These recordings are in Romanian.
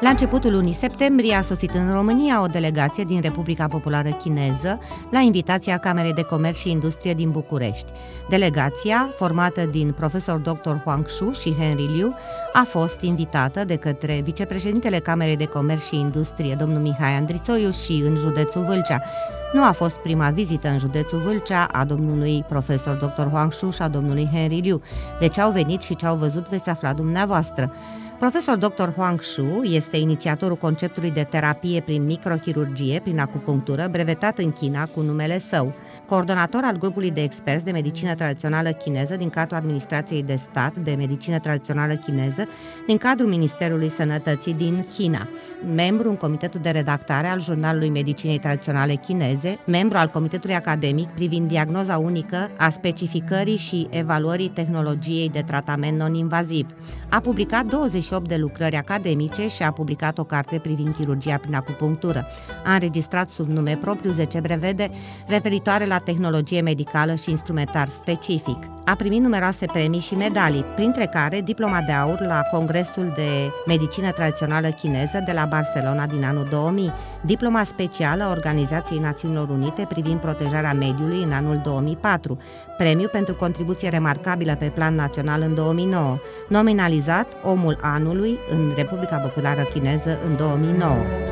La începutul lunii septembrie a sosit în România o delegație din Republica Populară Chineză la invitația Camerei de Comerț și Industrie din București. Delegația, formată din profesor dr. Huang Shu și Henry Liu, a fost invitată de către vicepreședintele Camerei de Comerț și Industrie, domnul Mihai Andrițoiu, și în județul Vâlcea. Nu a fost prima vizită în județul Vâlcea a domnului profesor dr. Huang Shu și a domnului Henry Liu. De ce au venit și ce au văzut veți afla dumneavoastră. Profesor dr. Huang Shu este inițiatorul conceptului de terapie prin microchirurgie, prin acupunctură, brevetat în China cu numele său. Coordonator al grupului de experți de medicină tradițională chineză din cadrul Administrației de Stat de Medicină Tradițională Chineză din cadrul Ministerului Sănătății din China. Membru în Comitetul de Redactare al Jurnalului Medicinei Tradiționale Chineze, membru al Comitetului Academic privind diagnoza unică a specificării și evaluării tehnologiei de tratament non-invaziv. A publicat 28 de lucrări academice și a publicat o carte privind chirurgia prin acupunctură. A înregistrat sub nume propriu 10 brevete referitoare la tehnologie medicală și instrumentar specific. A primit numeroase premii și medalii, printre care diploma de aur la Congresul de Medicină Tradițională Chineză de la Barcelona din anul 2000, diploma specială a Organizației Națiunilor Unite privind protejarea mediului în anul 2004, premiu pentru contribuție remarcabilă pe plan național în 2009, nominalizat Omul Anului în Republica Populară Chineză în 2009.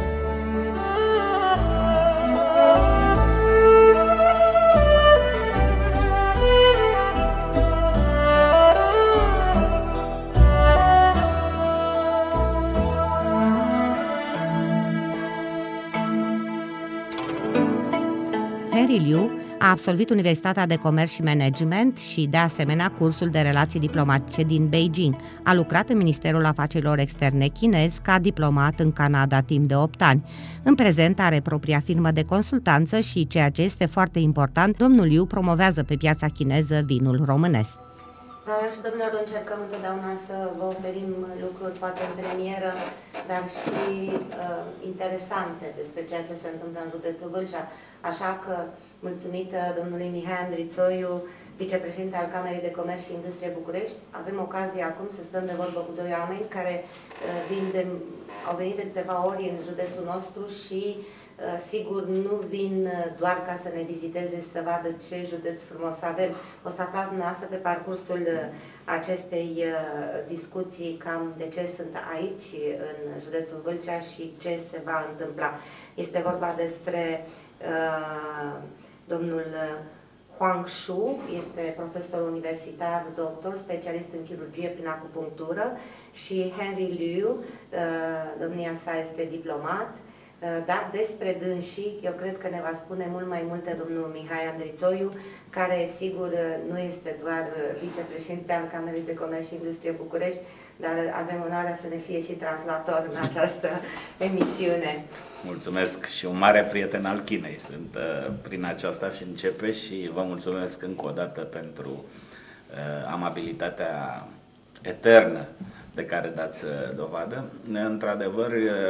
Henry Liu a absolvit Universitatea de Comerț și Management și, de asemenea, cursul de relații diplomatice din Beijing. A lucrat în Ministerul Afacerilor Externe chinez ca diplomat în Canada timp de 8 ani. În prezent are propria firmă de consultanță și, ceea ce este foarte important, domnul Liu promovează pe piața chineză vinul românesc. Doamnelor și domnilor, încercăm întotdeauna să vă oferim lucruri poate în premieră, dar și interesante despre ceea ce se întâmplă în județul Vâlcea. Așa că, mulțumită domnului Mihai Andrițoiu, vicepreședinte al Camerei de Comerț și Industrie București, avem ocazia acum să stăm de vorbă cu doi oameni care au venit de câteva ori în județul nostru și sigur nu vin doar ca să ne viziteze, să vadă ce județ frumos avem. O să aflați dumneavoastră pe parcursul acestei discuții cam de ce sunt aici în județul Vâlcea și ce se va întâmpla. Este vorba despre domnul Huang Shu, este profesor universitar, doctor, specialist în chirurgie prin acupunctură, și Henry Liu, domnia sa este diplomat, dar despre dânsii, eu cred că ne va spune mult mai multe domnul Mihai Andrițoiu, care, sigur, nu este doar vicepreședinte al Camerei de Comerț și Industrie București, dar avem onoarea să ne fie și translator în această emisiune. Mulțumesc, și un mare prieten al Chinei sunt prin aceasta și începe, și vă mulțumesc încă o dată pentru amabilitatea eternă de care dați dovadă. Într-adevăr,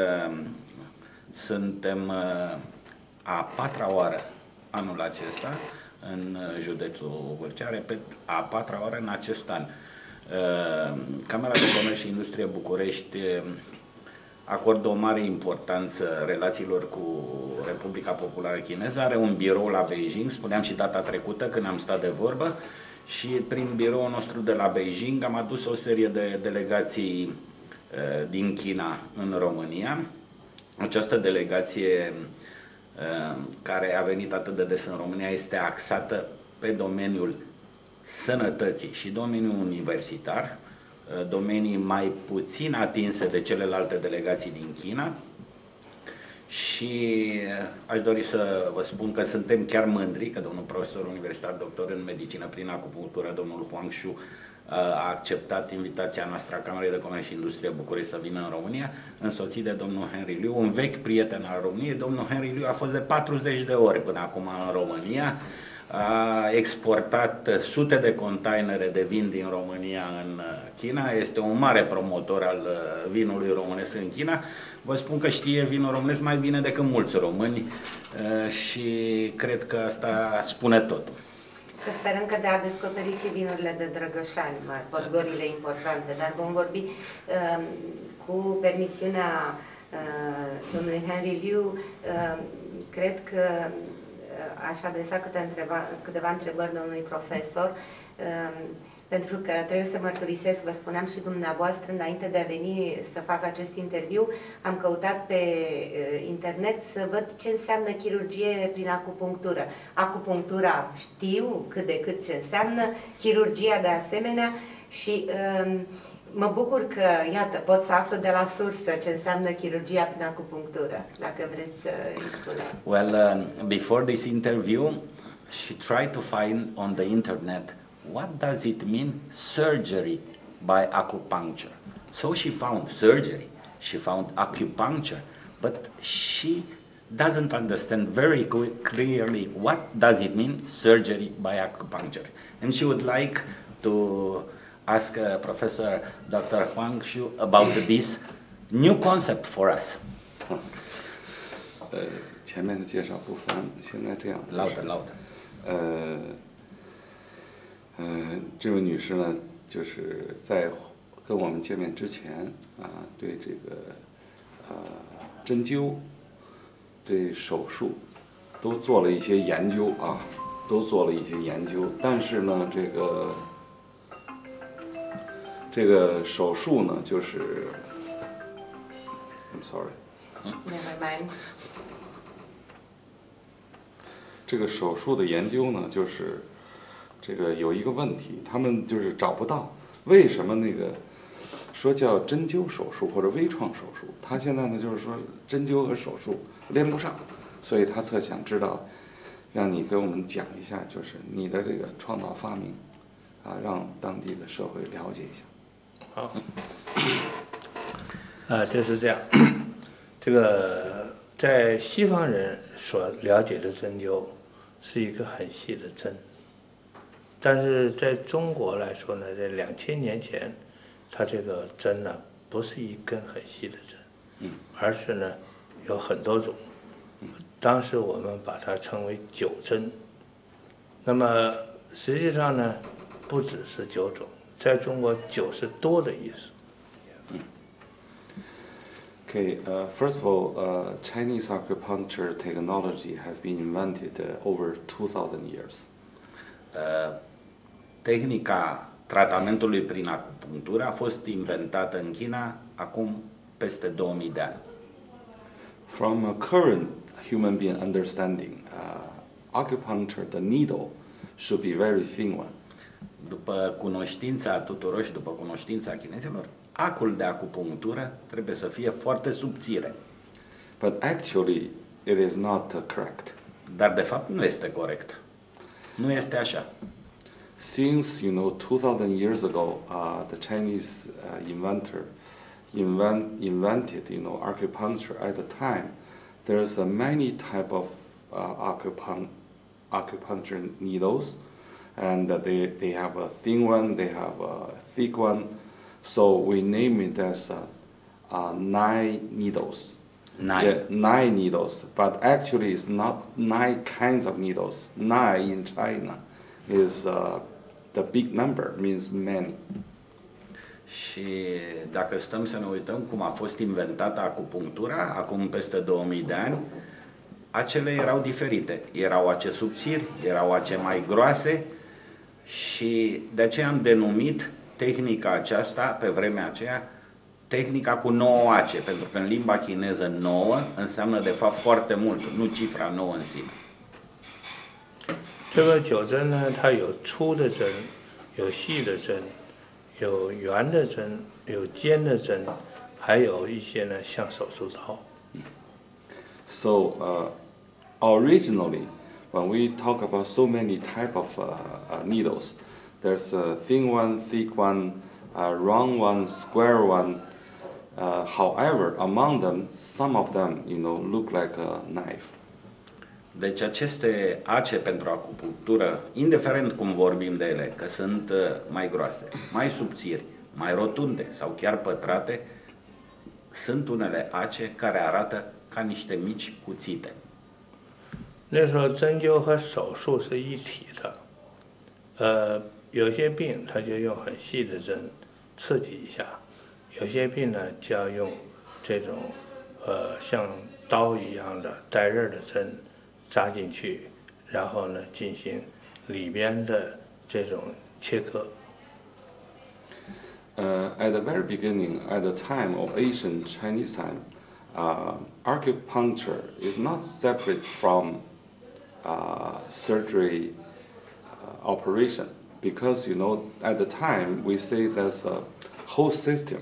suntem a 4-a oară anul acesta în județul Vâlcea, repet, a 4-a oară în acest an. Camera de Comerț și Industrie București acordă o mare importanță relațiilor cu Republica Populară Chineză, are un birou la Beijing, spuneam și data trecută când am stat de vorbă, și prin biroul nostru de la Beijing am adus o serie de delegații din China în România. Această delegație care a venit atât de des în România este axată pe domeniul sănătății și domeniul universitar, domenii mai puțin atinse de celelalte delegații din China, și aș dori să vă spun că suntem chiar mândri că domnul profesor universitar doctor în medicină prin acupunctură, domnul Huang Shu, a acceptat invitația noastră a Camerei de Comerț și Industrie București să vină în România, însoțit de domnul Henry Liu, un vechi prieten al României. Domnul Henry Liu a fost de 40 de ori până acum în România, a exportat sute de containere de vin din România în China, este un mare promotor al vinului românesc în China. Vă spun că știe vinul românesc mai bine decât mulți români și cred că asta spune totul. Să sperăm că de a descoperi și vinurile de Drăgășani, podgorile importante, dar vom vorbi cu permisiunea domnului Henry Liu. Cred că aș adresa câteva întrebări domnului profesor, pentru că trebuie să mărturisesc, vă spuneam și dumneavoastră, înainte de a veni să fac acest interviu, am căutat pe internet să văd ce înseamnă chirurgie prin acupunctură. Acupunctura știu cât de cât ce înseamnă, chirurgia de asemenea și mă bucur că, iată, pot să aflu de la sursă ce înseamnă chirurgia prin acupunctură, dacă vreți să îi spuneți. Well, before this interview, she tried to find on the internet what does it mean surgery by acupuncture. So she found surgery, she found acupuncture, but she doesn't understand very clearly what does it mean surgery by acupuncture. And she would like to ask Professor Dr. Huang Xiu about this new concept for us. 前面的介绍不翻，现在这样。 Laudă. 这位女士呢，就是在跟我们见面之前对这个针灸、对手术都做了一些研究但是呢，这个手术呢，就是，I'm sorry， Never mind。 这个手术的研究呢，就是这个有一个问题，他们就是找不到为什么那个说叫针灸手术或者微创手术，他现在呢就是说针灸和手术连不上，所以他特想知道，让你给我们讲一下，就是你的这个创造发明，让当地的社会了解一下。 好，这是这样，这个在西方人所了解的针灸是一个很细的针，但是在中国来说呢，在2000年前，它这个针呢不是一根很细的针，而是呢有很多种，当时我们把它称为9针，那么实际上呢不只是9种。在中国9是多的意思。 Okay, first of all, Chinese acupuncture technology has been invented over 2,000 years. Tehnica tratamentului prin acupunctură a fost inventată în China acum peste 2000 de ani. From a current human being understanding, acupuncture, the needle, should be very thin one. După cunoștința tuturor și după cunoștința chinezilor, acul de acupunctură trebuie să fie foarte subțire. But actually, it is not correct. Dar de fapt nu este corect. Nu este așa. Since 2,000 years ago, the Chinese inventor invented acupuncture. At the time, there's many type of acupuncture needles. And they have a thin one, they have a thick one, so we name it as 9 needles. 9 needles, but actually it's not 9 kinds of needles. 9 in China is the big number, means many. Și dacă stăm să ne uităm cum a fost inventată acupunctura, acum peste 2000 de ani, acele erau diferite. Erau ace subțiri, erau ace mai groase, și de aceea am denumit tehnica aceasta, pe vremea aceea, tehnica cu 9 ace, pentru că în limba chineză 9 înseamnă de fapt foarte mult, nu cifra 9 în sine. 这个9针呢，它有粗的针，有细的针，有圆的针，有尖的针，还有一些呢像手术刀。 So originally, when we talk about so many type of needles, there's a thin one, thick one, round one, square one. However, among them, some of them, look like a knife. Deci aceste ace pentru acupunctură, indiferent cum vorbim de ele, că sunt mai groase, mai subțiri, mai rotunde sau chiar pătrate, sunt unele ace care arată ca niște mici cuțite. 那时候针灸和手术是一体的，有些病他就用很细的针刺激一下，有些病呢就要用这种像刀一样的带刃的针扎进去，然后呢进行里边的这种切割。 At the very beginning, at the time of ancient Chinese time, acupuncture is not separate from surgery operation, because at the time we say there's a whole system.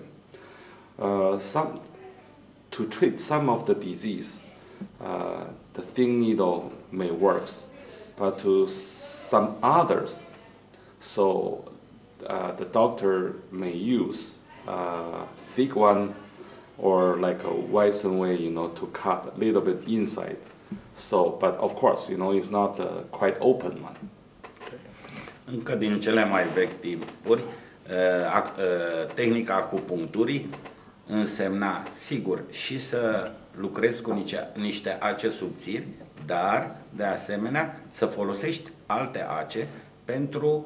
To treat some of the disease, the thin needle may work, but to some others, so the doctor may use thick one or like a Weissen way, to cut a little bit inside. So, but of course, it's not a quite open one. Încă din cele mai vechi timpuri, tehnica acupuncturii însemna, sigur, și să lucrezi cu niște ace subțiri, dar, de asemenea, să folosești alte ace pentru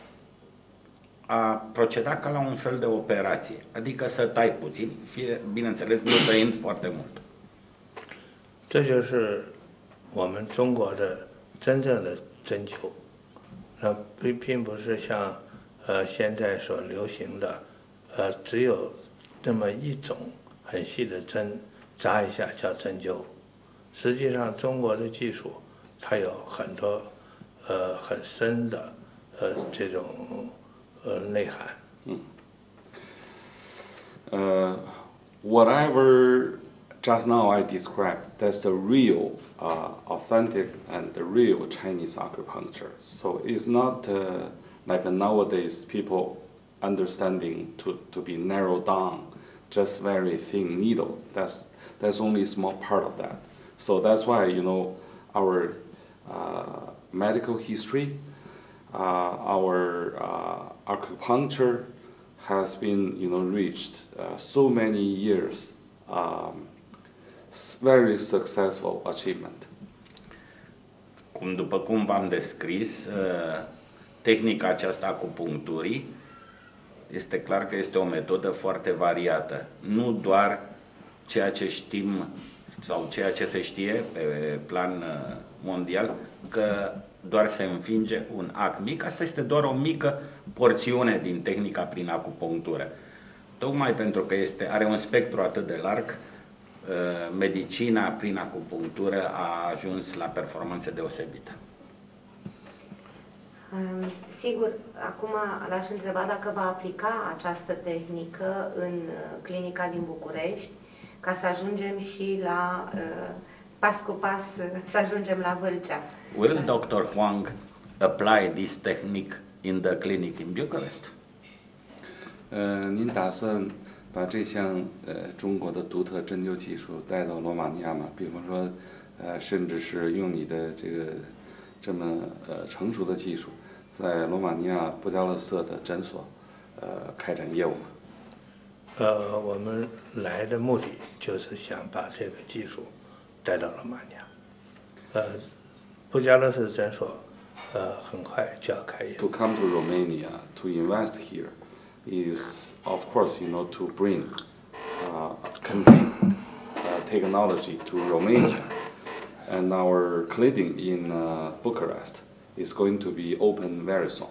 a proceda ca la un fel de operație, adică să tai puțin, bineînțeles, nu tăind foarte mult. 这就是我们中国的真正的针灸，那并不是像现在所流行的只有那么一种很细的针扎一下叫针灸。实际上，中国的技术它有很多很深的这种内涵。 Whatever just now I described, that's the real, authentic and the real Chinese acupuncture. So it's not like nowadays people understanding to be narrowed down, just very thin needle. That's only a small part of that. So that's why our medical history, our acupuncture has been reached so many years. Very successful achievement. După cum v-am descris, tehnica aceasta acupuncturii este clar că este o metodă foarte variată. Nu doar ceea ce știm sau ceea ce se știe pe plan mondial, că doar se înfinge un ac mic. Asta este doar o mică porțiune din tehnica prin acupunctură. Tocmai pentru că are un spectru atât de larg, medicina prin acupunctură a ajuns la performanțe deosebite. Sigur, acum l-aș întreba dacă va aplica această tehnică în clinica din București, ca să ajungem și la, pas cu pas, să ajungem la Vâlcea. Will Dr. Huang apply this technique in the clinic in Bucharest? 您打算把这项中国的独特针灸技术带到罗马尼亚吗？比方说，甚至是用你的这么成熟的技术，在罗马尼亚布加勒斯特的诊所开展业务吗？ 我们来的目的就是想把这个技术带到罗马尼亚。布加勒斯特诊所很快就要开业。 To come to Romania to invest here is, of course, to bring complete technology to Romania, and our clinic in Bucharest is going to be open very soon.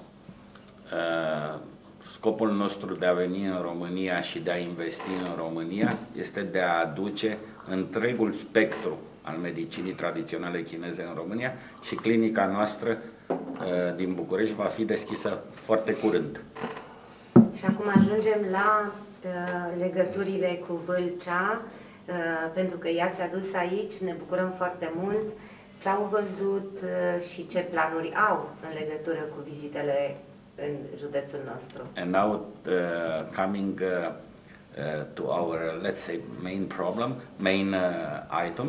Scopul nostru de a veni în România și de a investi în România este de a aduce întregul spectru al medicinii tradiționale chineze în România și clinica noastră din București va fi deschisă foarte curând. Și acum ajungem la legăturile cu Vâlcea, pentru că i-ați adus aici, ne bucurăm foarte mult. Ce au văzut și ce planuri au în legătură cu vizitele în județul nostru. And now coming to our, let's say, main item.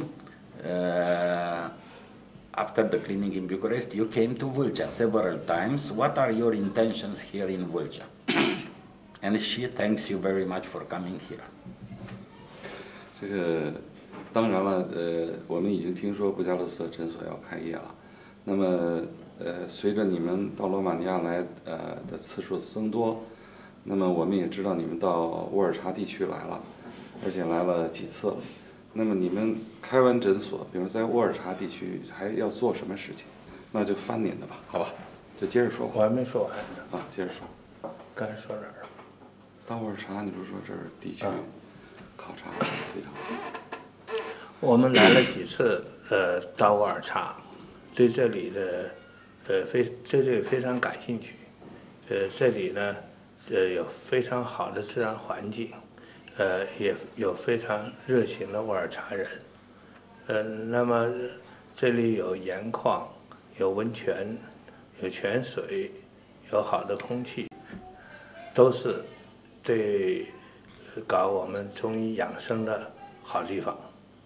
After the clinic in Bucharest, you came to Vâlcea several times. What are your intentions here in Vâlcea? And she thanks you very much for coming here. 这个当然了，我们已经听说布加勒斯特诊所要开业了。那么，随着你们到罗马尼亚来的次数增多，那么我们也知道你们到沃尔察地区来了，而且来了几次了。 那么你们开完诊所，比如在沃尔察地区还要做什么事情？那就翻您的吧，好吧？就接着说吧。 我还没说完呢。 接着说。 刚才说哪儿了？ 到沃尔察，你不是说这儿地区考察非常好？ 我们来了几次，到沃尔察，对这里的，对这里非常感兴趣。这里呢，有非常好的自然环境，也有非常热情的沃尔察人。那么这里有盐矿，有温泉，有泉水，有好的空气，都是对搞我们中医养生的好地方。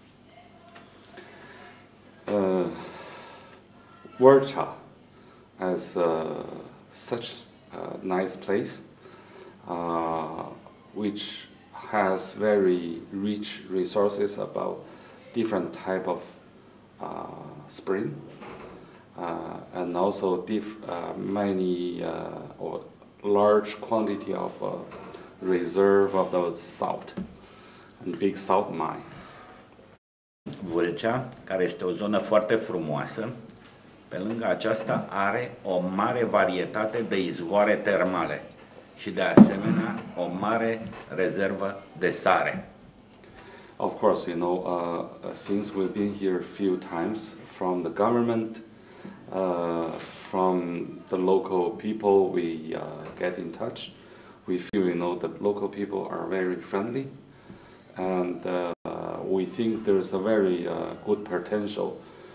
Warcha as such a nice place, which has very rich resources about different type of spring, and also many or large quantity of reserve of those salt and big salt mine. Vâlcea, care este o zonă foarte frumoasă, pe lângă aceasta are o mare varietate de izvoare termale și de asemenea o mare rezervă de sare. Of course, since we've been here a few times, from the government, from the local people, we get in touch. We feel, the local people are very friendly, and we think there's a very good potential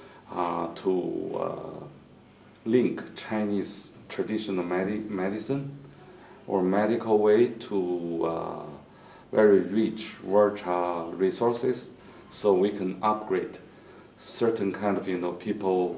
to link Chinese traditional medicine or medical way to very rich Warcha resources, so we can upgrade certain kind of people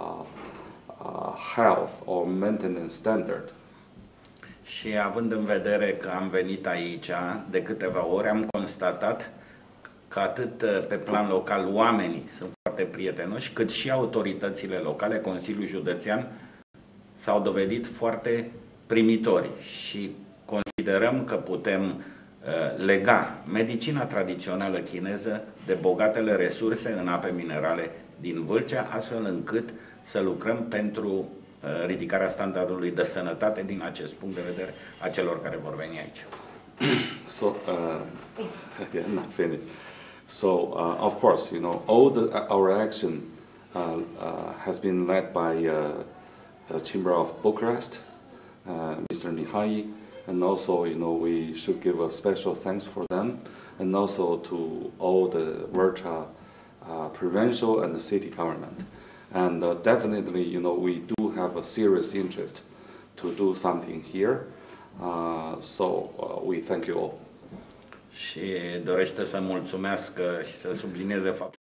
health or maintenance standard. Și având în vedere că am venit aici de câteva ori, am constatat că atât pe plan local oamenii sunt foarte prietenoși, cât și autoritățile locale, Consiliul Județean, s-au dovedit foarte primitori și considerăm că putem lega medicina tradițională chineză de bogatele resurse în ape minerale din Vâlcea, astfel încât să lucrăm pentru ridicarea standardului de sănătate din acest punct de vedere a celor care vor veni aici. So, not finished. So, of course, all our action has been led by the Chamber of Bucharest, Mr. Mihai, and also, we should give a special thanks for them, and also to all the Warcha provincial and the city government. And definitely, we do have a serious interest to do something here. So we thank you all. Și dorește să mulțumească și să sublinieze faptul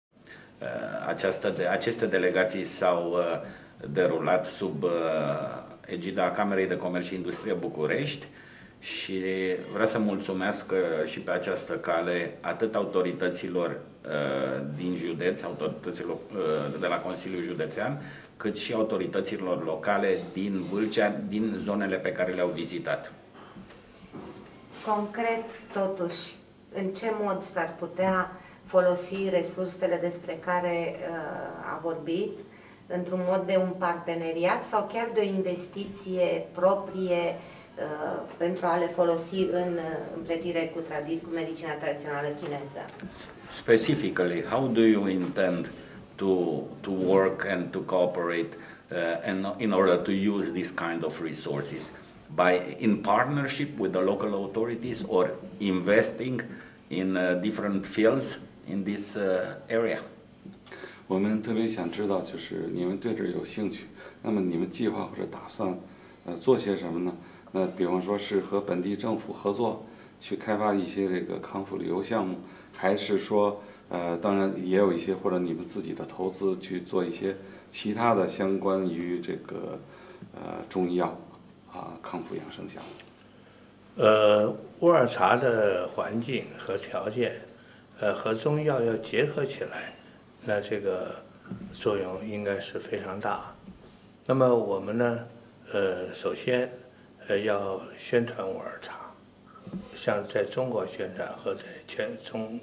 că aceste delegații s-au derulat sub egida Camerei de Comerț și Industrie București și vreau să mulțumesc și pe această cale atât autorităților din județ, autorităților de la Consiliul Județean, cât și autorităților locale din Vâlcea, din zonele pe care le-au vizitat. Concret, totuși, în ce mod s-ar putea folosi resursele despre care a vorbit, într-un mod de un parteneriat sau chiar de o investiție proprie pentru a le folosi în împletire cu medicina tradițională chineză? Specifically, how do you intend to work and to cooperate and in order to use this kind of resources? In partnership with the local authorities or investing in different fields in this area? 我们特别想知道，就是你们对这有兴趣，那么你们计划或者打算做些什么呢？那比方说是和本地政府合作去开发一些这个康复旅游项目，还是说当然也有一些或者你们自己的投资去做一些其他的相关于这个中医药康复养生项目？ 沃尔察的环境和条件，和中医药要结合起来，那这个作用应该是非常大。那么我们呢，首先要宣传沃尔察，像在中国宣传和在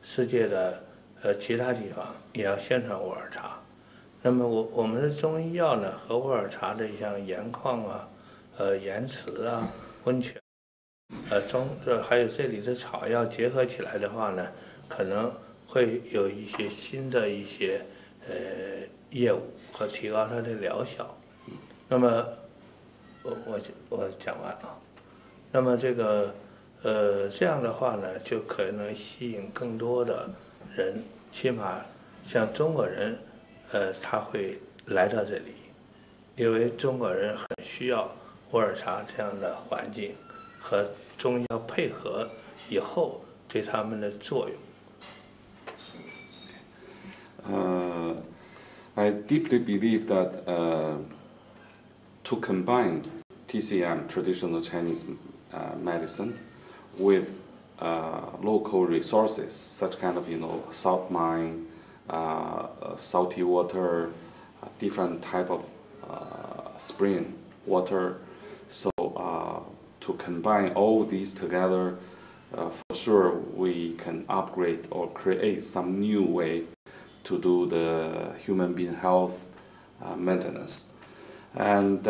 世界的其他地方也要宣传沃尔茶。那么我们的中医药呢和沃尔茶的像盐矿啊、盐池啊、温泉，还有这里的草药结合起来的话呢，可能会有一些新的一些业务和提高它的疗效。那么我讲完了。那么这个这样的话呢，就可能吸引更多的人，起码像中国人，他会来到这里，因为中国人很需要沃尔茶这样的环境和中药配合以后对他们的作用。 I deeply believe that to combine TCM, traditional Chinese medicine, with local resources, such kind of salt mine, salty water, different type of spring water. So to combine all these together, for sure we can upgrade or create some new way to do the human being health maintenance. And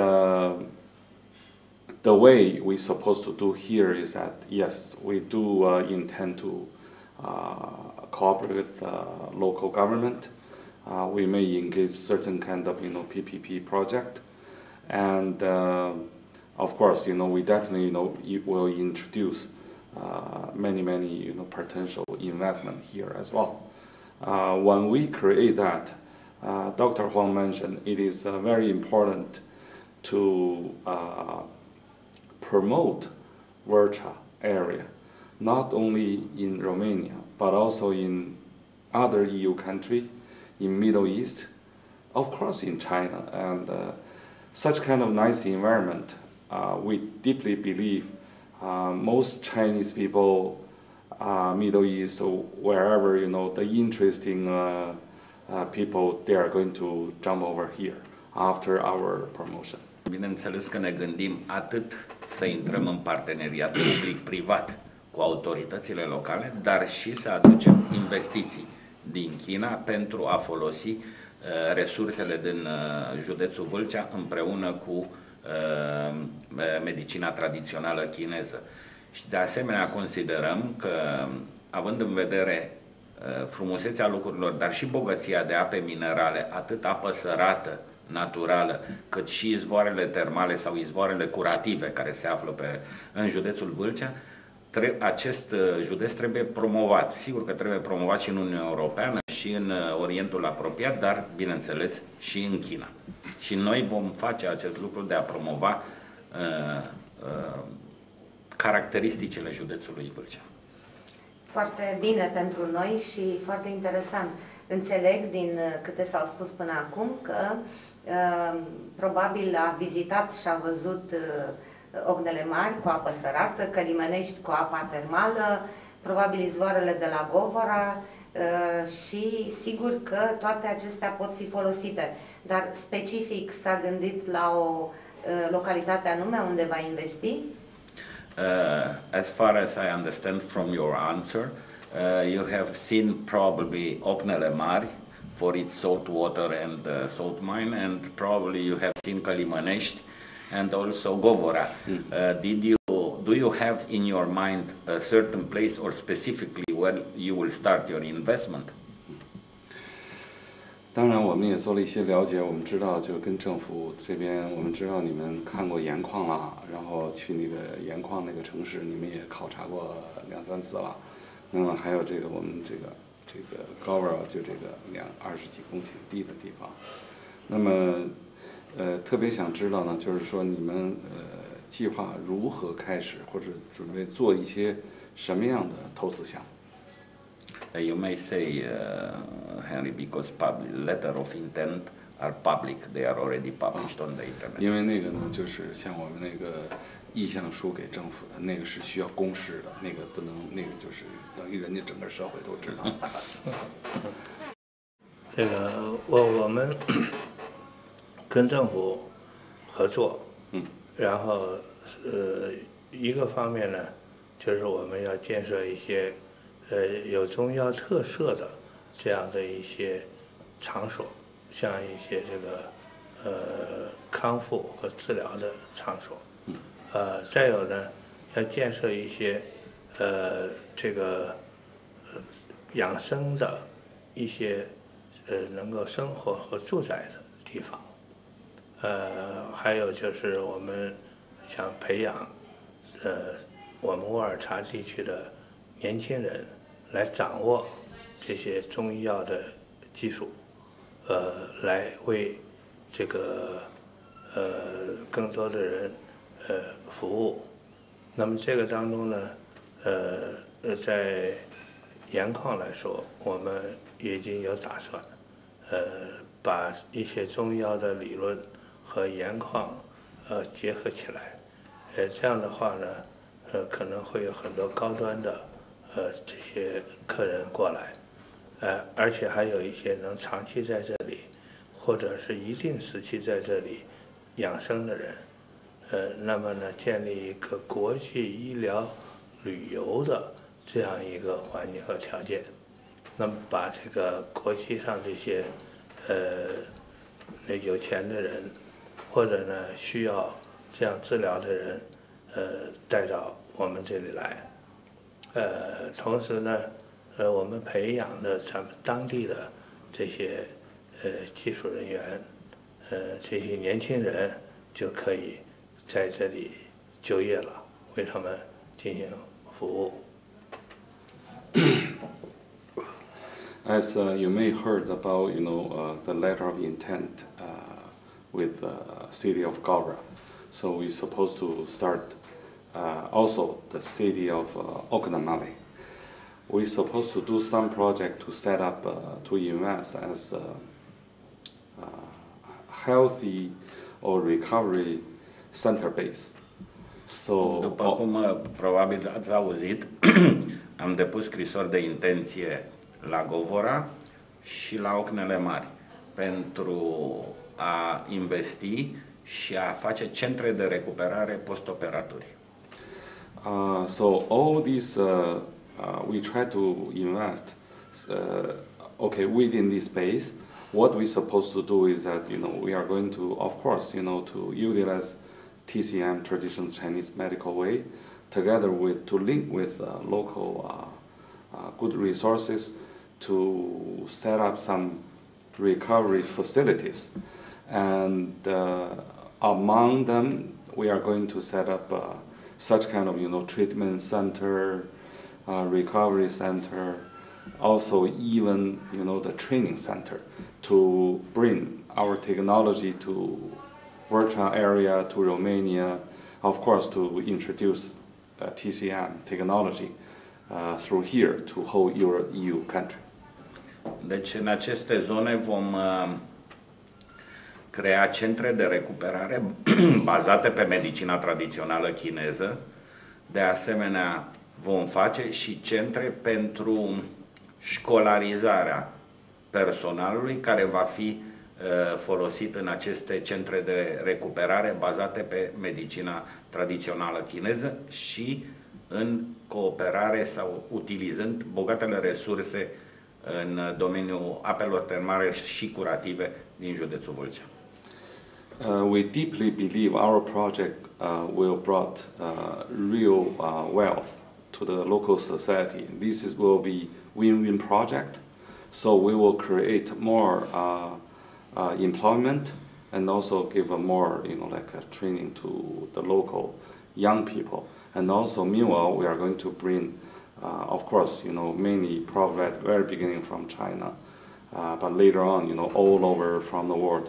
the way we're supposed to do here is that, yes, we do intend to cooperate with local government. We may engage certain kind of PPP project, and of course we definitely will introduce many potential investment here as well. When we create that, Dr. Huang mentioned it is very important to promote Vircha area, not only in Romania, but also in other EU countries, in Middle East, of course in China. And such kind of nice environment, we deeply believe most Chinese people, Middle East, or wherever, the interesting people, they are going to jump over here after our promotion. Bineînțeles că ne gândim atât să intrăm în parteneriat public-privat cu autoritățile locale, dar și să aducem investiții din China pentru a folosi resursele din județul Vâlcea împreună cu medicina tradițională chineză. Și de asemenea considerăm că, având în vedere frumusețea lucrurilor, dar și bogăția de ape minerale, atât apă sărată, naturală, cât și izvoarele termale sau izvoarele curative care se află în județul Vâlcea, acest județ trebuie promovat. Sigur că trebuie promovat și în Uniunea Europeană și în Orientul apropiat, dar, bineînțeles, și în China. Și noi vom face acest lucru de a promova caracteristicile județului Vâlcea. Foarte bine pentru noi și foarte interesant. Înțeleg din câte s-au spus până acum că probabil a vizitat și a văzut Ognele Mari cu apă sărată, Călimănești cu apa termală, probabil izvoarele de la Govora și sigur că toate acestea pot fi folosite. Dar specific s-a gândit la o localitate anume unde va investi? As far as I understand from your answer, you have seen probably Ognele Mari for its salt water and salt mine, and probably you have seen Călimănești and also Govora. Do you have in your mind a certain place or specifically where you will start your investment? 当然，我们也做了一些了解。我们知道，就跟政府这边，我们知道你们看过盐矿啦，然后去那个盐矿那个城市，你们也考察过2、3次了。那么还有我们这个高温就这个20几公顷地的地方。那么特别想知道呢，就是说你们计划如何开始，或者准备做一些什么样的投资项目？ You may say, Henry, because letter of intent are public, they are already published on the internet. 因为那个呢，就是像我们那个意向书给政府的那个是需要公示的，那个不能，那个就是等于人家整个社会都知道。 这个我们跟政府合作，然后一个方面呢，就是我们要建设一些有中医药特色的这样的一些场所，像一些这个康复和治疗的场所。再有呢，要建设一些这个养生的一些能够生活和住宅的地方。还有就是我们想培养我们沃尔察地区的年轻人来掌握这些中医药的技术，来为这个更多的人服务。那么这个当中呢，在盐矿来说，我们已经有打算，把一些中医药的理论和盐矿结合起来，这样的话呢，可能会有很多高端的这些客人过来，而且还有一些能长期在这里，或者是一定时期在这里养生的人，那么呢，建立一个国际医疗旅游的这样一个环境和条件，那么把这个国际上这些有钱的人，或者呢需要这样治疗的人，带到我们这里来。同时呢，我们培养的咱们当地的这些技术人员，这些年轻人就可以在这里就业了，为他们进行服务。 As you may heard about, the letter of intent with the city of Gawra. So we're supposed to start also the city of Okinawa. We're supposed to do some project to set up, to invest as a healthy or recovery center base. So, după cum probabil ați auzit, am depus scrisori de intenție la Govora și la Ocnele Mari pentru a investi și a face centre de recuperare post-operatorii. So all these we try to invest within this space. What we're supposed to do is that we are going to, of course, to utilize TCM, traditional Chinese medical way, together with to link with local good resources to set up some recovery facilities, and among them we are going to set up such kind of treatment center, recovery center, also even the training center to bring our technology to Vâlcea area, to Romania, of course to introduce TCM technology through here to whole EU country. Deci în aceste zone vom crea centre de recuperare bazate pe medicina tradițională chineză. De asemenea, vom face și centre pentru școlarizarea personalului care va fi folosit în aceste centre de recuperare bazate pe medicina tradițională chineză și în cooperare sau utilizând bogatele resurse în domeniul apelor termale și curative din județul Vâlcea. We deeply believe our project will brought real wealth to the local society. Will be win-win project. So we will create more employment and also give a more, training to the local young people. And also, meanwhile, we are going to bring, of course, mainly probably at the very beginning from China, but later on, all over from the world,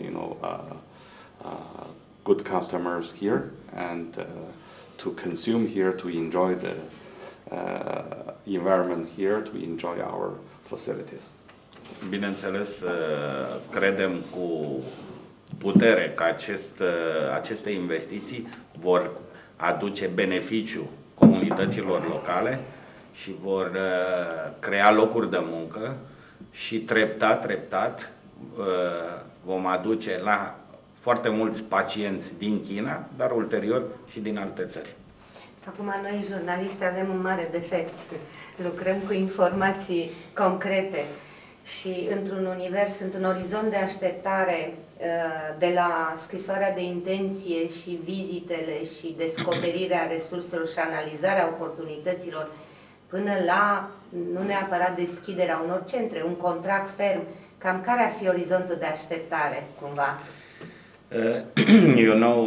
good customers here and to consume here, to enjoy the environment here, to enjoy our facilities. Bineînțeles, credem cu putere că aceste investiții vor aduce beneficiu comunităților locale și vor crea locuri de muncă și treptat vom aduce la foarte mulți pacienți din China, dar ulterior și din alte țări. Acum noi, jurnaliști, avem un mare defect. Lucrăm cu informații concrete și într-un univers, într-un orizont de așteptare de la scrisoarea de intenție și vizitele și descoperirea resurselor și analizarea oportunităților până la, nu neapărat deschiderea unor centre, un contract ferm, cam care ar fi orizontul de așteptare, cumva? You know,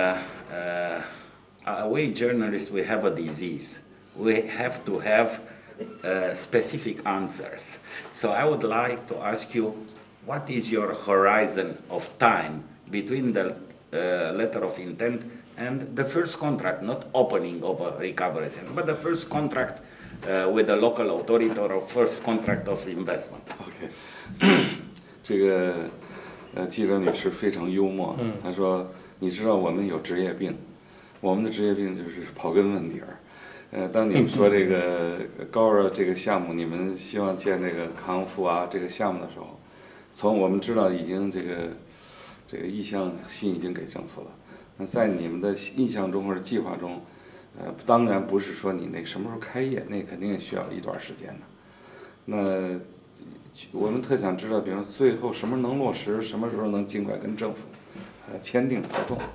we journalists, we have a disease. We have to have specific answers. So I would like to ask you, what is your horizon of time between the letter of intent and the first contract, not opening of a recovery center, but the first contract with a local authority or a first contract of investment? OK， 这个记者女士非常幽默，她说：“你知道我们有职业病，我们的职业病就是刨根问底儿。当你们说这个高尔这个项目，你们希望建这个康复啊这个项目的时候，从我们知道已经这个意向信已经给政府了。那在你们的印象中或者计划中，当然不是说你那什么时候开业，那肯定也需要一段时间的。那我们特想知道，比如说最后什么能落实，什么时候能尽快跟政府签订合同。”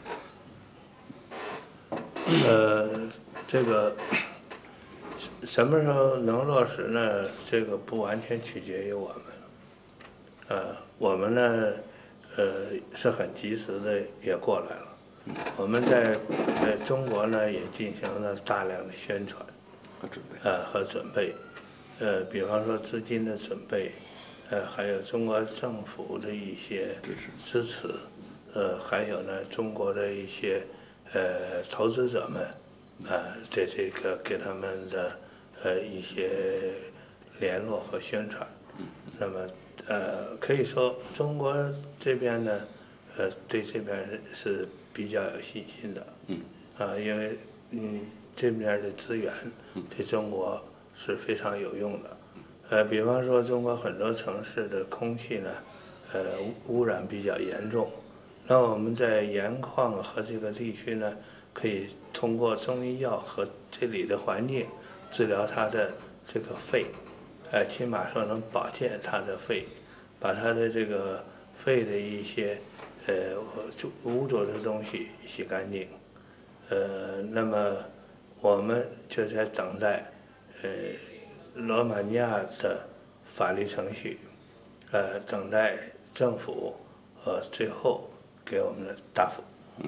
这个什么时候能落实呢？这个不完全取决于我们。我们呢，是很及时的也过来了。我们在中国呢也进行了大量的宣传和准备。比方说资金的准备，还有中国政府的一些支持，还有呢中国的一些投资者们。对这个给他们的一些联络和宣传，那么可以说中国这边呢，对这边是比较有信心的，因为这边的资源对中国是非常有用的，比方说中国很多城市的空气呢，污染比较严重，那我们在盐矿和这个地区呢。可以通过中医药和这里的环境治疗他的这个肺，起码说能保健他的肺，把他的这个肺的一些污浊的东西洗干净。那么我们就在等待罗马尼亚的法律程序，等待政府最后给我们的答复。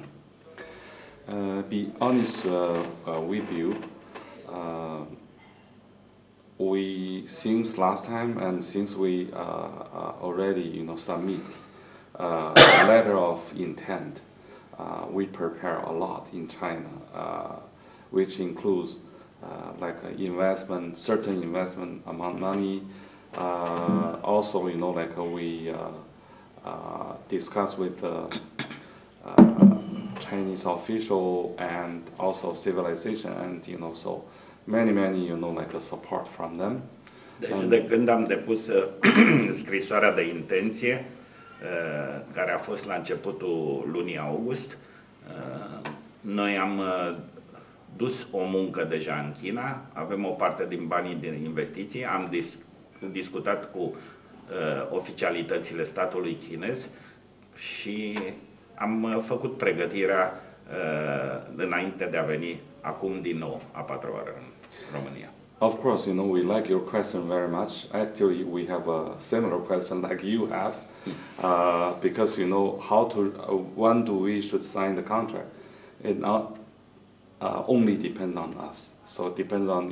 Be honest with you. We since last time and since we already submit a letter of intent, we prepare a lot in China, which includes like investment, certain investment amount money. Also, like we discuss with Chinese official and also civilization and so many like a support from them. Deci de când am depus scrisoarea de intenție, care a fost la începutul lunii august, noi am dus o muncă deja în China, avem o parte din banii de investiții, am discutat cu oficialitățile statului chinez și am făcut pregătirea înainte de a veni acum din nou a patra oară în România. Of course, we like your question very much. Actually, we have a similar question like you have, because when do we should sign the contract? It not only depends on us. So it depends on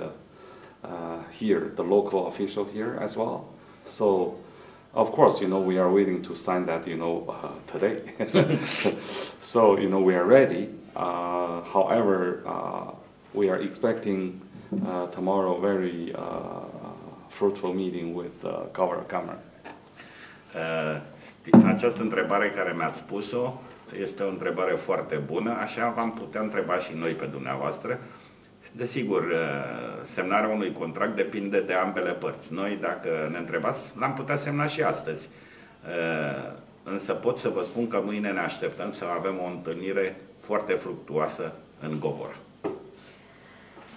here the local official here as well. So. Of course, we are waiting to sign that, today. So, we are ready. However, we are expecting tomorrow very fruitful meeting with government. Această întrebare care mi-ați spus-o este o întrebare foarte bună, așa v-am putea întreba și noi pe dumneavoastră. Desigur, semnarea unui contract depinde de ambele părți. Noi, dacă ne întrebați, l-am putea semna și astăzi. Însă pot să vă spun că mâine ne așteptăm să avem o întâlnire foarte fructuoasă în Govora.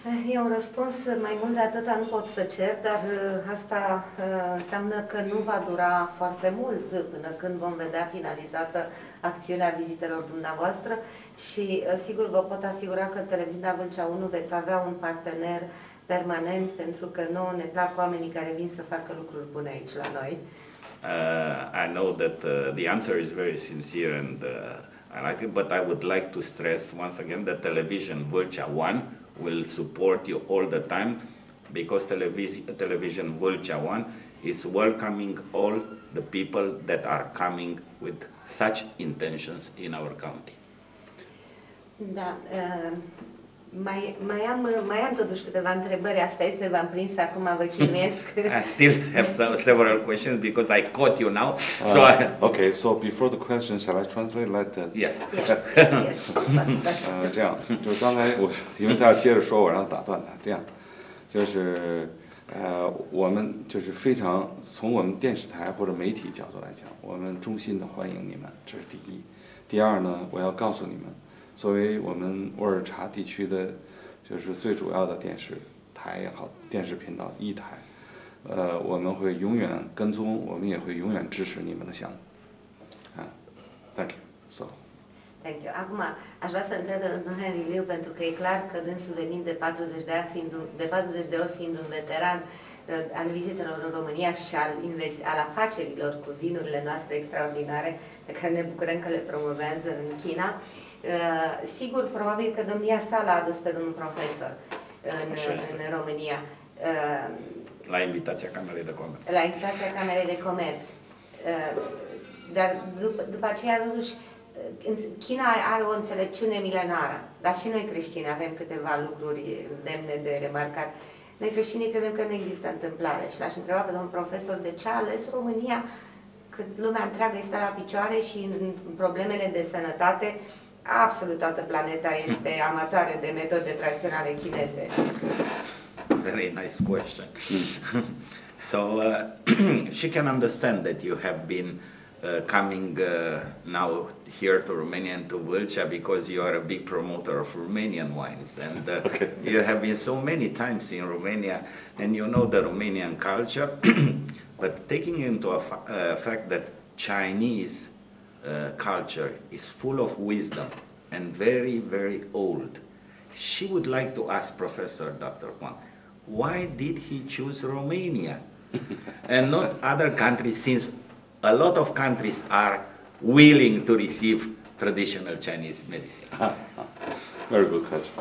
E un răspuns mai mult de atâta nu pot să cer, dar asta înseamnă că nu va dura foarte mult până când vom vedea finalizată acțiunea vizitelor dumneavoastră și sigur vă pot asigura că în televiziunea Vâlcea 1 veți avea un partener permanent, pentru că nouă ne plac oamenii care vin să facă lucruri bune aici la noi. I know that the answer is very sincere and I like it, but I would like to stress once again that Television Vâlcea 1 will support you all the time, because Television Vâlcea 1 is welcoming all the people that are coming with such intentions in our county. Da, mai am totuși câteva întrebări. Asta este, v-am prins acum, vă chinuiesc. I still have several questions because I caught you now. Okay, so before the question, shall I translate? Yes. 这样，就是刚才因为他要接着说，我让他打断他。这样，就是我们就是非常从我们电视台或者媒体角度来讲，我们衷心的欢迎你们，这是第一。第二呢，我要告诉你们，作为我们沃尔察地区的，就是最主要的电视台也好，电视频道一台，我们会永远跟踪，我们也会永远支持你们的项目。Thank you. So. Thank you. Acum, aș vrea să întreb de domnul Henry Liu, pentru că e clar că dânsul venind de 40 de ori fiind un veteran al vizitelor în România și al afacerilor cu vinurile noastre extraordinare, pe care ne bucurăm că le promovează în China, sigur, probabil că domnia sa l-a adus pe domnul profesor în România. La invitația Camerei de Comerț. La invitația Camerei de Comerț. Dar după aceea, totuși, China are o înțelepciune milenară, dar și noi creștini avem câteva lucruri demne de remarcat. Noi creștinii credem că nu există întâmplare și l-aș întreba pe domnul profesor de ce a ales România, cât lumea întreagă este la picioare și în problemele de sănătate absolut toată planeta este amatoare de metode tradiționale chineze. Very nice question. So she can understand that you have been coming now here to Romania and to Vâlcea because you are a big promoter of Romanian wines, and you have been so many times in Romania and you know the Romanian culture. But taking into fact that Chinese culture is full of wisdom and very, very old, she would like to ask Professor Dr. Huang, why did he choose Romania and not other countries, since a lot of countries are willing to receive traditional Chinese medicine? Very good question.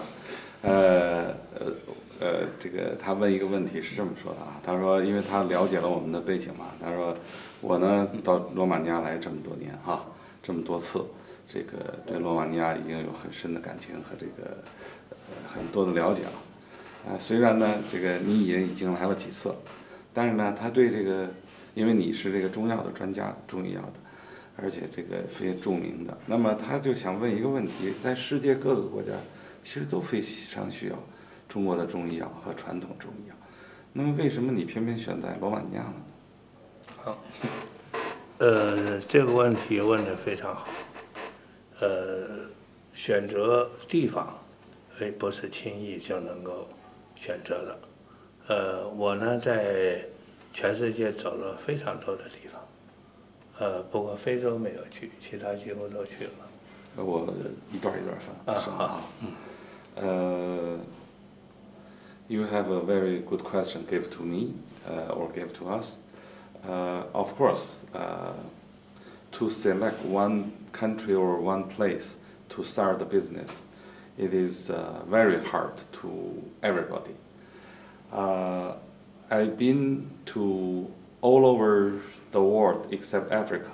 这个他问一个问题是这么说的啊，他说，因为他了解了我们的背景嘛，他说我呢到罗马尼亚来这么多年哈，这么多次，这个对罗马尼亚已经有很深的感情和这个很多的了解了。虽然呢这个你也已经来了几次，但是呢他对这个，因为你是这个中药的专家，中医药的，而且这个非著名的，那么他就想问一个问题，在世界各个国家其实都非常需要中国的中医药和传统中医药，那么为什么你偏偏选在罗马尼亚呢？ 好，这个问题问得非常好。选择地方，不是轻易就能够选择的。我呢在全世界走了非常多的地方，不过非洲没有去，其他几乎都去了。 我一段一段分。好。You have a very good question give to me or give to us. Of course, to select one country or one place to start the business, it is very hard to everybody. I've been to all over the world except Africa,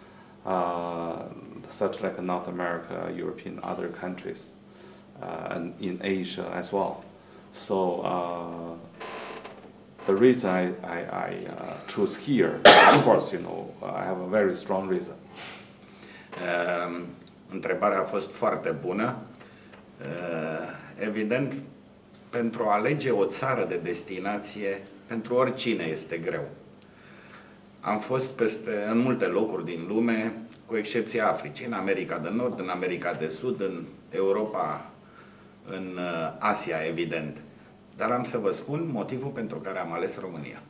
such like North America, European, other countries, and in Asia as well. So the reason I choose here, of course, you know, I have a very strong reason. Întrebarea a fost foarte bună. Evident, pentru a alege o țară de destinație, pentru oricine este greu. Am fost în multe locuri din lume, cu excepția Africii, în America de Nord, în America de Sud, în Europa, în Asia, evident. dar am să vă spun motivul pentru care am ales România.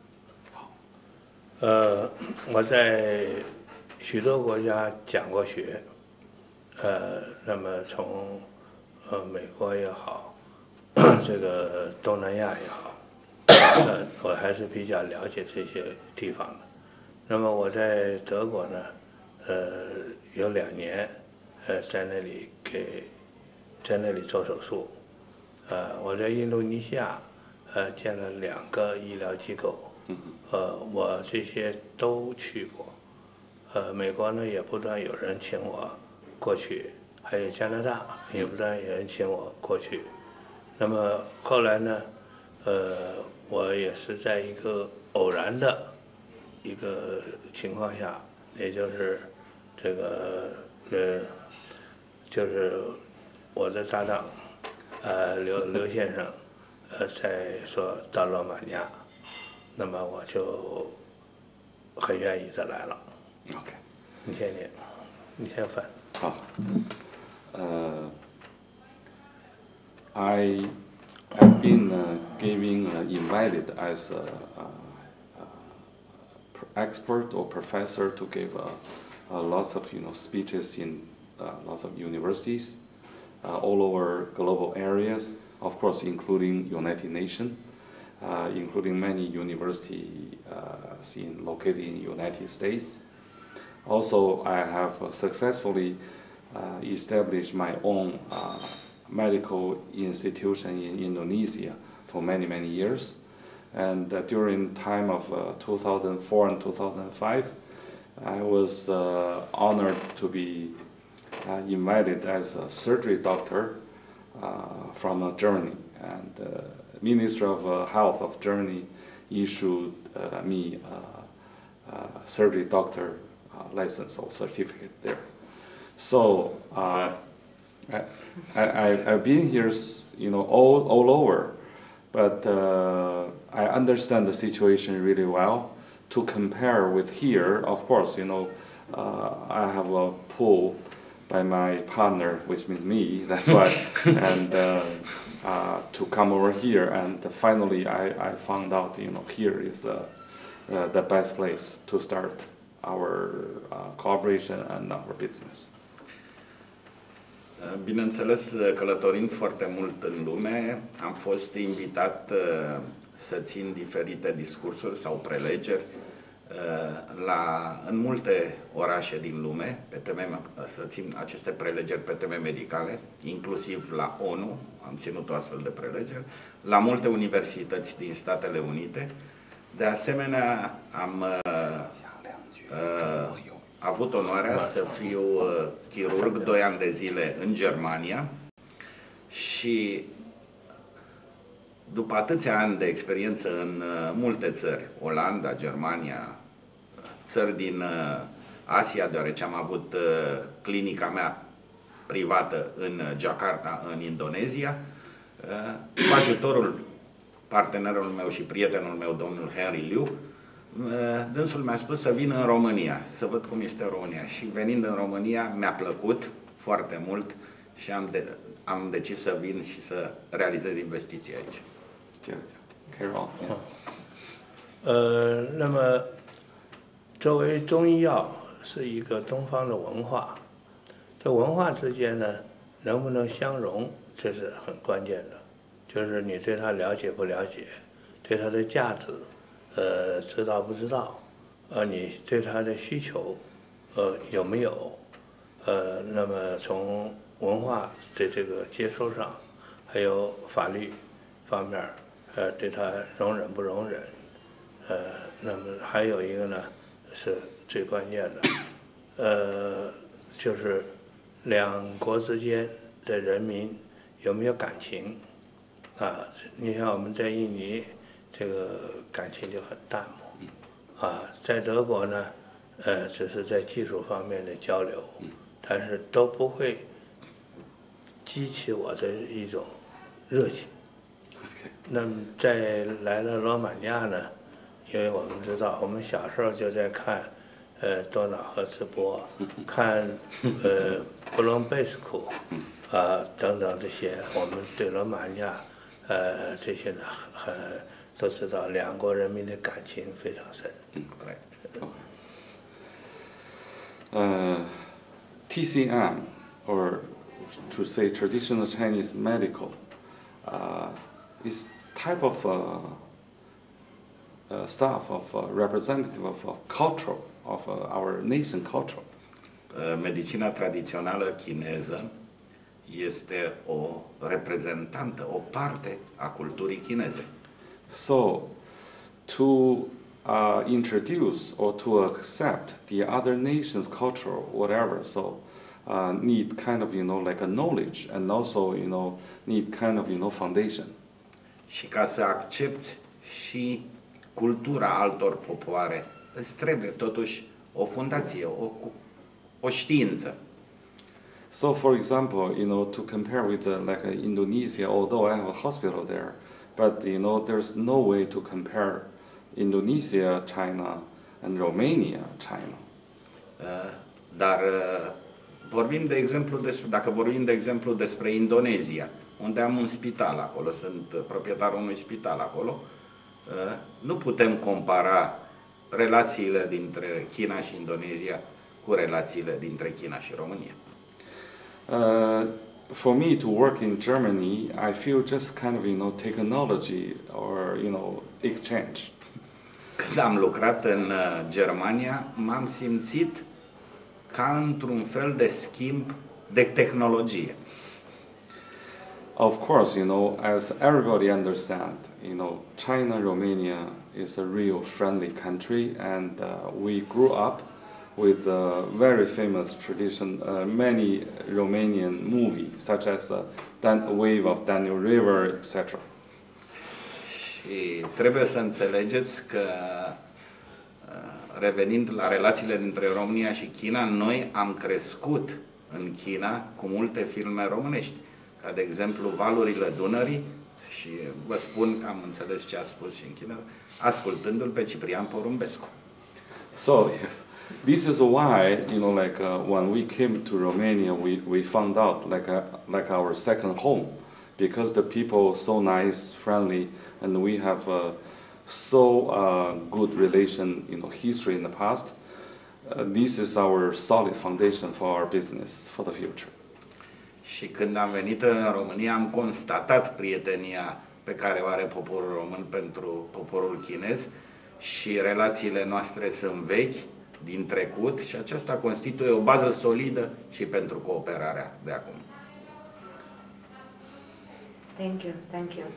我在许多国家讲过学，那么从美国也好，这个东南亚也好，我还是比较了解这些地方的。那么我在德国呢，有2年，在那里做手术，我在印度尼西亚，建了2个医疗机构。我这些都去过，美国呢也不断有人请我过去，还有加拿大也不断有人请我过去。那么后来呢，我也是在一个偶然的一个情况下，也就是就是我的搭档，刘先生，在说到罗马尼亚。那么我就很愿意的来了。 OK， 你先翻。 好，I have been invited as expert or professor to give lots of speeches in lots of universities all over global areas, of course including United Nations. Including many universities located in the United States. Also, I have successfully established my own medical institution in Indonesia for many, many years. And during time of 2004 and 2005, I was honored to be invited as a surgery doctor from Germany. And Ministry of Health of Germany issued me surgery doctor license or certificate there. So I've been here, all over, but I understand the situation really well. To compare with here, of course, I have a pull by my partner, which means me. That's why, and to come over here, and finally I found out, here is the best place to start our cooperation and our business. Bineînțeles, călătorind foarte mult în lume, am fost invitat să țin diferite discursuri sau prelegeri în multe orașe din lume, să țin aceste prelegeri pe teme medicale, inclusiv la ONU, am ținut o astfel de prelegeri, la multe universități din Statele Unite. De asemenea, am avut onoarea să fiu chirurg 2 ani de zile în Germania și după atâția ani de experiență în multe țări, Olanda, Germania, țări din Asia, deoarece am avut clinica mea privată în Jakarta, în Indonezia, cu ajutorul partenerul meu și prietenul meu, domnul Henry Liu, dânsul mi-a spus să vin în România, să văd cum este România. Și venind în România, mi-a plăcut foarte mult și am decis să vin și să realizez investiții aici. 那么作为中医药是一个东方的文化，这文化之间呢能不能相融，这是很关键的，就是你对它了解不了解，对它的价值知道不知道，你对它的需求有没有，那么从文化的这个接收上，还有法律方面，对它容忍不容忍，那么还有一个呢是最关键的，就是两国之间的人民有没有感情啊？你像我们在印尼，这个感情就很淡漠啊，在德国呢，只是在技术方面的交流，但是都不会激起我的一种热情。那么在来了罗马尼亚呢，因为我们知道，我们小时候就在看多瑙河直播，看布隆贝斯库等等这些，我们对罗马尼亚这些呢都知道两国人民的感情非常深。 TCM, or to say traditional Chinese medical, is type of staff of representative of culture, of our nation culture. Medicina tradițională chineză este o reprezentantă, o parte a culturii chineze. So, to introduce or to accept the other nation's culture, whatever, so need kind of, like a knowledge, and also, need kind of, foundation. Și ca să accepti și cultura altor popoare, îți trebuie totuși o fundație, o știință. So, for example, to compare with like Indonesia, although I have a hospital there, but there's no way to compare Indonesia, China, and Romania, China. Dar dacă vorbim de exemplu despre Indonezia, unde am un spital acolo, sunt proprietarul unui spital acolo, nu putem compara relațiile dintre China și Indonezia cu relațiile dintre China și România. For me to work in Germany, I feel just kind of, technology or, exchange. Când am lucrat în Germania, m-am simțit ca într-un fel de schimb de tehnologie. Of course, as everybody understands, China, Romania is a real friendly country, and we grew up with very famous tradition, many Romanian movies, such as Wave of Daniel River, etc. Și trebuie să înțelegeți că, revenind la relațiile dintre România și China, noi am crescut în China cu multe filme românești, ca de exemplu Valurile Dunării, și vă spun că am înțeles ce a spus și în China, ascultându-l pe Ciprian Porumbescu. So, yes. This is why, when we came to Romania, we found out like our second home, because the people are so nice, friendly, and we have so good relation, history in the past. This is our solid foundation for our business for the future. Și când am venit în România, am constatat prietenia pe care o are poporul român pentru poporul chinez și relațiile noastre sunt vechi, din trecut, și aceasta constituie o bază solidă și pentru cooperarea de acum. Thank you.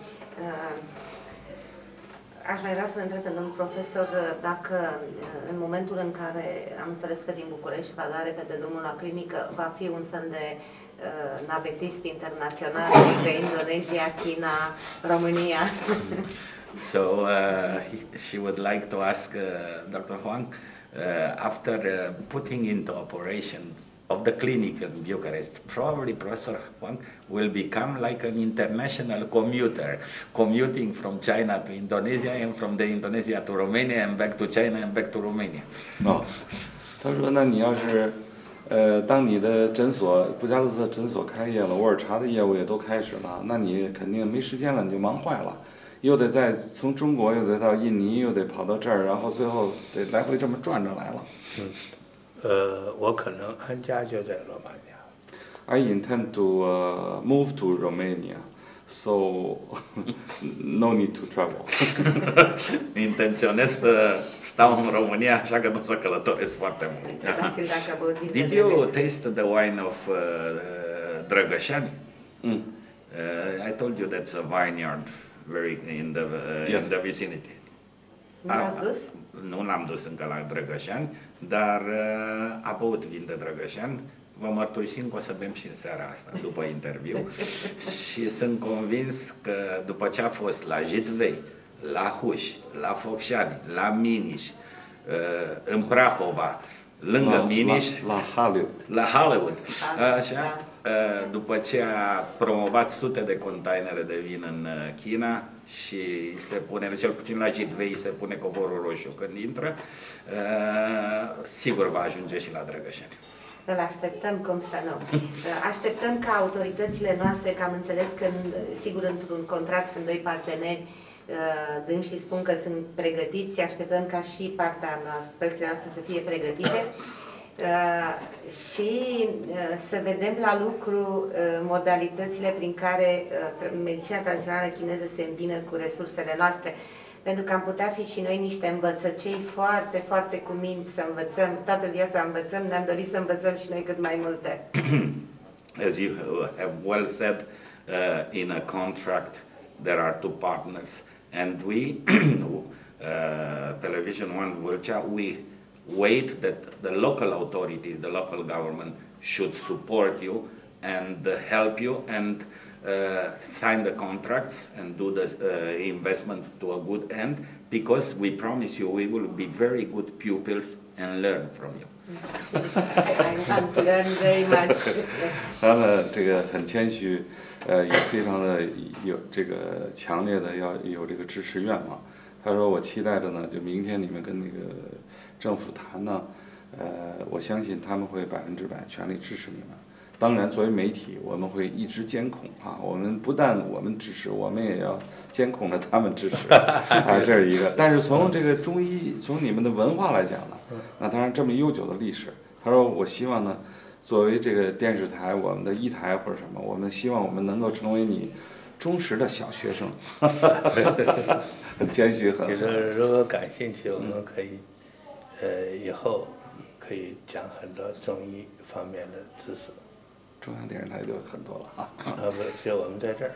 Aș mai vrea să întreb pe domnul profesor dacă în momentul în care am înțeles că din București va da repede drumul la clinică, va fi un fel de navetist internațional între Indonezia, China, România. So she would like to ask Dr. Huang, after putting into operation of the clinic in Bucharest, probably Professor Huang will become like an international commuter, commuting from China to Indonesia and from the Indonesia to Romania and back to China and back to Romania. No. 他说那你要是当你的诊所布加勒斯特诊所开业了，沃尔茶的业务也都开始了，那你肯定没时间了，你就忙坏了，又得再从中国又得到印尼，又得跑到这儿，然后最后得来回这么转着来了。 我可能安家就在罗马尼亚。 I intend to move to Romania, so no need to travel. Intenționez să stau în România, așa că nu o să călătoresc foarte mult. Did you taste the wine of Drăgășani? I told you that's a vineyard very in the vicinity. Nu l-ați dus? Nu l-am dus încă la Drăgășani, dar a băut vin de Drăgășani. Vă mărturisim că o să bem și în seara asta, după interviu. Și sunt convins că după ce a fost la Jitvei, la Huș, la Focșani, la Miniș, în Prahova, lângă Miniș, la Hollywood, așa, după ce a promovat sute de containere de vin în China și se pune, cel puțin la Jitvei, se pune covorul roșu când intră, sigur va ajunge și la Drăgășani. Îl așteptăm, cum să nu. Așteptăm ca autoritățile noastre, că am înțeles că, sigur, într-un contract sunt doi parteneri, dânsii spun că sunt pregătiți, așteptăm ca și partea noastră, părțile noastre să fie pregătite și să vedem la lucru modalitățile prin care medicina tradițională chineză se îmbină cu resursele noastre. Pentru că am putea fi și noi niște învățăcei foarte, foarte cuminți să învățăm. Toată viața învățăm, ne-am dorit să învățăm și noi cât mai multe. As you have well said, in a contract there are two partners, and we, Television One Vâlcea, we wait that the local authorities, the local government should support you and help you and sign the contracts and do the investment to a good end, because we promise you we will be very good pupils and learn from you. I'm to learn very much. 他呢，这个很谦虚，也非常的有这个强烈的要有这个支持愿望。他说我期待着呢，就明天你们跟那个政府谈呢，我相信他们会100%全力支持你们。当然，作为媒体，我们会一直监控啊。我们不但我们支持，我们也要监控着他们支持啊，这是一个。但是从这个中医，从你们的文化来讲呢，那当然这么悠久的历史，他说我希望呢，作为这个电视台，我们的一台或者什么，我们希望我们能够成为你忠实的小学生，很谦虚，很。 你说如果感兴趣，我们可以，以后可以讲很多中医方面的知识。 中央电视台就很多了啊。 不，就我们在这儿。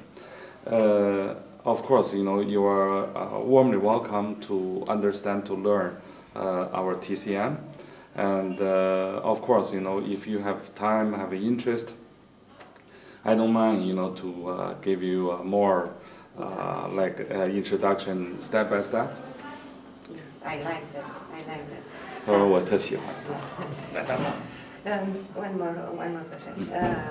Of course, you know, you are warmly welcome to understand, to learn our TCM, and of course, you know, if you have time, have an interest, I don't mind, you know, to give you more like introduction, step by step. I like that. I like that. 他说我特喜欢。 One more question.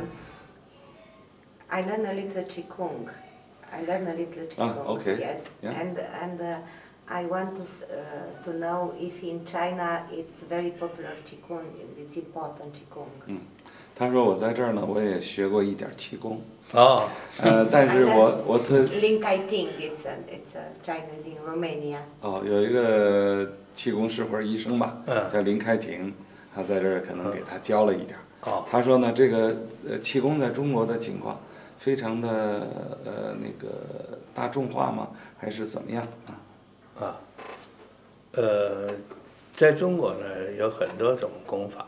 I learn a little Qigong. Okay. Yes. Yeah. And I want to know if in China it's very popular Qigong. It's important Qigong. 他说我在这儿呢，我也学过一点气功。 哦。 但是我特。 Lin Kai Ting, it's a Chinese in Romania. 哦，有一个气功师或者医生吧，叫林开庭。 他在这儿可能给他教了一点儿。他说呢，这个气功在中国的情况非常的那个大众化吗？还是怎么样啊？ 在中国呢有很多种功法，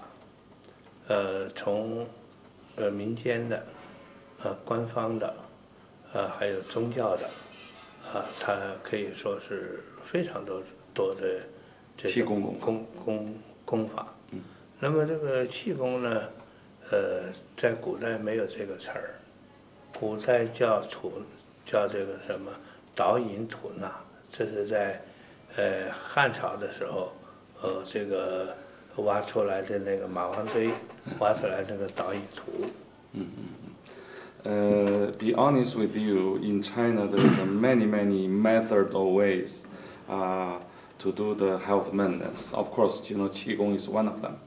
从民间的，官方的，还有宗教的，它可以说是非常多的这种功法。 那么这个气功呢，在古代没有这个词儿，古代叫这个什么导引吐纳，这是在汉朝的时候，这个挖出来的那个马王堆挖出来那个导引图。 Be honest with you, in China there's many methods or ways to do the health maintenance. Of course, you know, Qigong is one of them.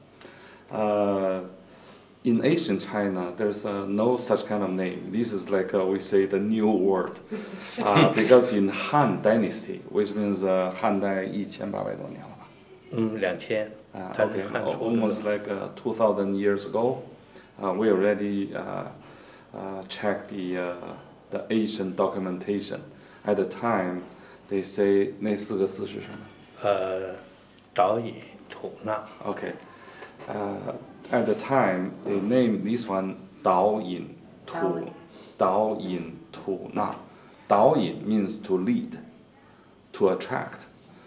In ancient China, there's no such kind of name. This is like we say the new word, because in Han Dynasty, which means Han 代1800多年了吧 ？2000。 Okay, almost like 2000 years ago, we already checked the Asian documentation. At the time, they say 那4个字是什么？ 导引吐纳。 Okay. At the time, they named this one 导引吐纳。导引 means to lead, to attract.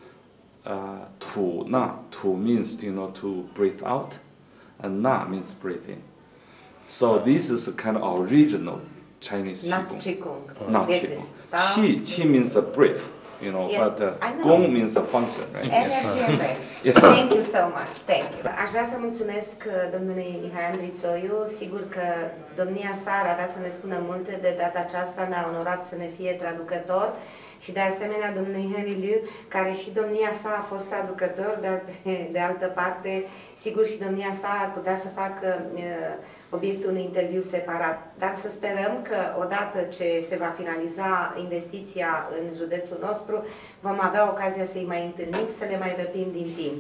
吐纳 吐 means, you know, to breathe out, and 纳 means breathe in. So this is a kind of original Chinese Qigong. Not Qigong. Qi means a breath. You know, yes, but Gong means a function, right? Yes. Thank you so much. Thank you. Aș vrea să mulțumesc domnului Mihai Andrițoiu. Sigur că domnia sa ar avea să ne spună multe, de data aceasta ne-a onorat să ne fie traducător și de asemenea domnului Henry Liu, care și domnia sa a fost traducător, dar de altă parte, sigur și domnia sa ar putea să facă obiectul unui interviu separat. Dar să sperăm că odată ce se va finaliza investiția în județul nostru, vom avea ocazia să-i mai întâlnim, să le mai răpim din timp.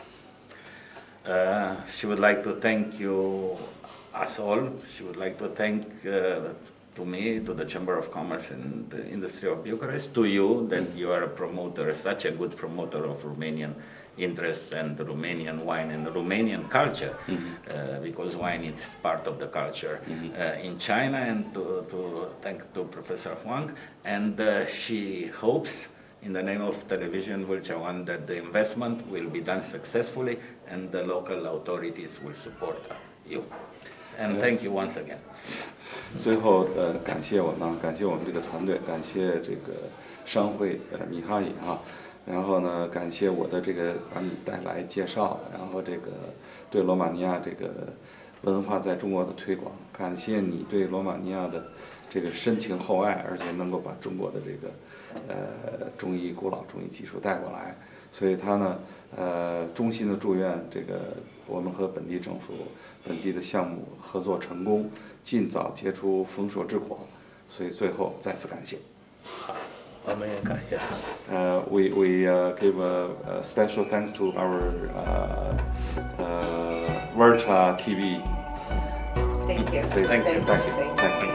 She would like to thank you, us all. She would like to thank to me, to the Chamber of Commerce and the Industry of Bucharest, to you, that you are a promoter, such a good promoter of Romanian interests and Romanian wine and Romanian culture, because wine is part of the culture in China, and to thank to Professor Huang, and she hopes in the name of Television Vâlcea One that the investment will be done successfully and the local authorities will support you. And thank you once again. 最后感谢我们这个团队，感谢这个商会米哈伊哈，然后呢感谢我的这个把你带来介绍，然后这个对罗马尼亚这个文化在中国的推广，感谢你对罗马尼亚的这个深情厚爱，而且能够把中国的这个中医古老中医技术带过来，所以他呢衷心的祝愿这个我们和本地政府、本地的项目合作成功，尽早结出丰硕之果。所以最后再次感谢。 好，我们也感谢他。 We give a special thanks to our Vâlcea TV. Thank you. Thank you.